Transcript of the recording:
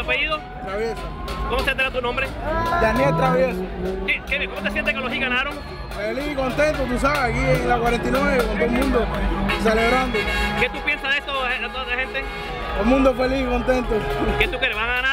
apellido? Travieso. ¿Cómo se entera tu nombre? Daniel Travieso. ¿Cómo te sientes que los Heat ganaron? Feliz y contento, tú sabes, aquí en la 49 con todo el mundo celebrando. ¿Qué tú piensas de esto, de toda la gente? Todo el mundo feliz y contento. ¿Qué tú crees? ¿Van a ganar?